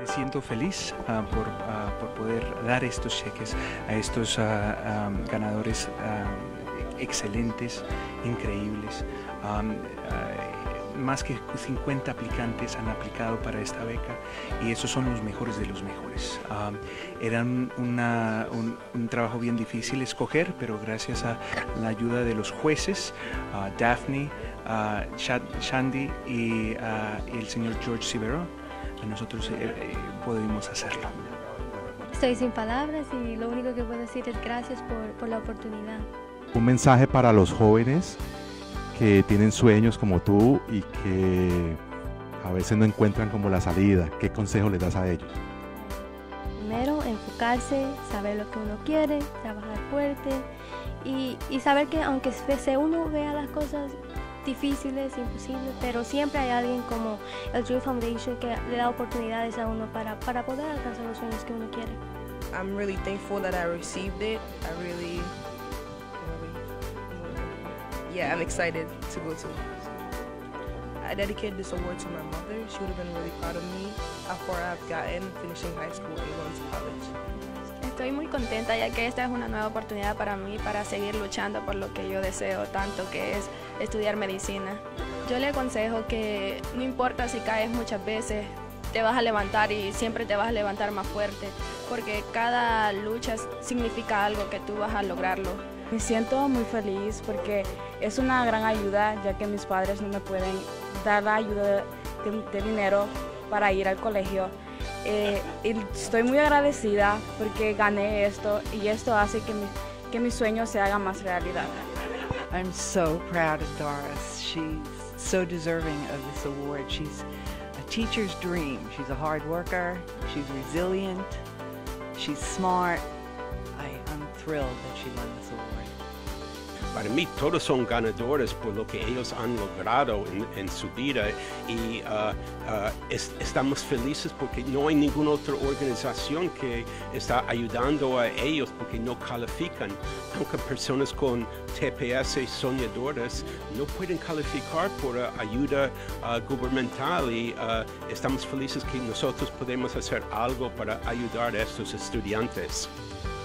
siento feliz por poder dar estos cheques a estos ganadores excelentes, increíbles. Más que 50 aplicantes han aplicado para esta beca y esos son los mejores de los mejores. Era un trabajo bien difícil escoger, pero gracias a la ayuda de los jueces, Daphne, Shandy y el señor George Sivero, nosotros pudimos hacerlo. Estoy sin palabras y lo único que puedo decir es gracias por la oportunidad. Un mensaje para los jóvenes que tienen sueños como tú y que a veces no encuentran como la salida. ¿Qué consejo les das a ellos? Primero, enfocarse, saber lo que uno quiere, trabajar fuerte y saber que aunque uno vea las cosas difíciles, imposibles, pero siempre hay alguien como el Dream Foundation que le da oportunidades a uno para poder alcanzar los sueños que uno quiere. I'm really thankful that I received it. Yeah, I'm excited to go to it. I dedicated this award to my mother. She would have been really proud of me how far I've gotten finishing high school and going to college. Estoy muy contenta ya que esta es una nueva oportunidad para mí para seguir luchando por lo que yo deseo tanto, que es estudiar medicina. Yo le aconsejo que no importa si caes muchas veces, te vas a levantar y siempre te vas a levantar más fuerte, porque cada lucha significa algo que tú vas a lograrlo. Me siento muy feliz porque es una gran ayuda, ya que mis padres no me pueden dar la ayuda de dinero para ir al colegio. Y estoy muy agradecida porque gané esto y esto hace que mi sueño se haga más realidad. I'm so proud of Doris. She's so deserving of this award. She's a teacher's dream. She's a hard worker, she's resilient, she's smart. I'm thrilled that she won this award. Para mí todos son ganadores por lo que ellos han logrado en su vida y estamos felices porque no hay ninguna otra organización que está ayudando a ellos porque no califican. Aunque personas con TPS soñadores no pueden calificar por ayuda gubernamental y estamos felices que nosotros podemos hacer algo para ayudar a estos estudiantes.